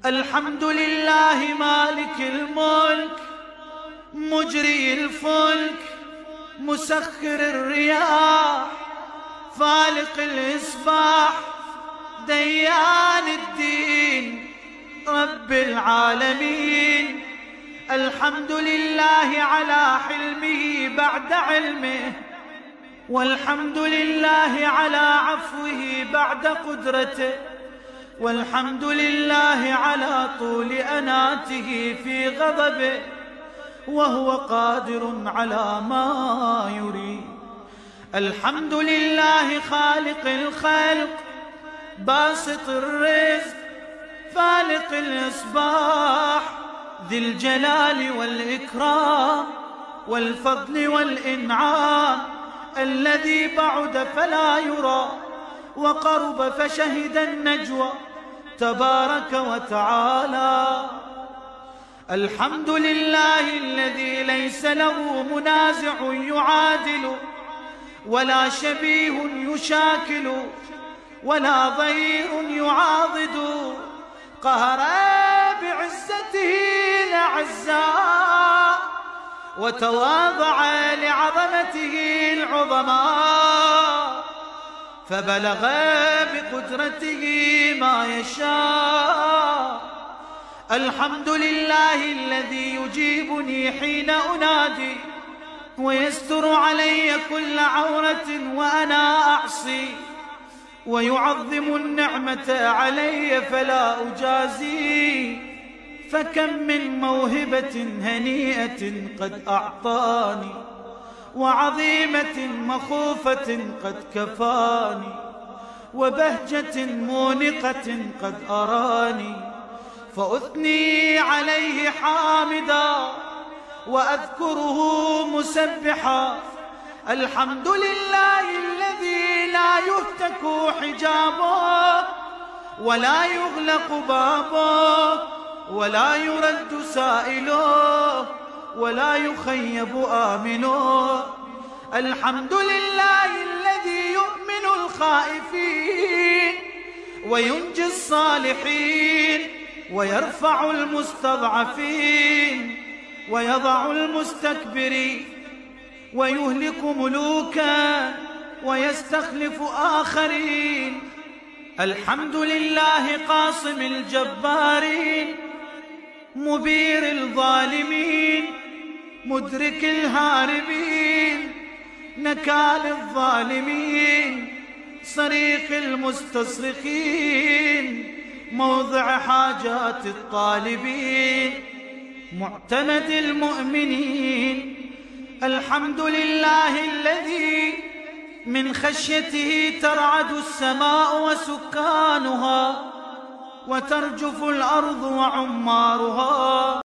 الحمد لله مالك الملك مجري الفلك مسخر الرياح فالق الإصباح ديان الدين رب العالمين. الحمد لله على حلمه بعد علمه، والحمد لله على عفوه بعد قدرته، والحمد لله على طول أناته في غضبه، وهو قادر على ما يريد. الحمد لله خالق الخلق باسط الرزق فالق الإصباح ذي الجلال والإكرام والفضل والإنعام، الذي بعد فلا يرى وقرب فشهد النجوى تبارك وتعالى. الحمد لله الذي ليس له منازع يعادل، ولا شبيه يشاكل، ولا ضير يعاضد، قهر بعزته الأعزاء وتواضع لعظمته العظماء، فبلغ بقدرته ما يشاء. الحمد لله الذي يجيبني حين أنادي، ويستر علي كل عورة وأنا أعصي، ويعظم النعمة علي فلا أجازي. فكم من موهبة هنيئة قد أعطاني، وعظيمة مخوفة قد كفاني، وبهجة مونقة قد أراني، فأثني عليه حامدا وأذكره مسبحا. الحمد لله الذي لا يهتك حجابه، ولا يغلق بابه، ولا يرد سائله، ولا يخيب آمنه. الحمد لله الذي يؤمن الخائفين وينجي الصالحين، ويرفع المستضعفين ويضع المستكبرين، ويهلك ملوكا ويستخلف آخرين. الحمد لله قاصم الجبارين مبير الظالمين مدرك الهاربين نكال الظالمين صريخ المستصرخين موضع حاجات الطالبين معتمد المؤمنين. الحمد لله الذي من خشيته ترعد السماء وسكانها، وترجف الأرض وعمارها.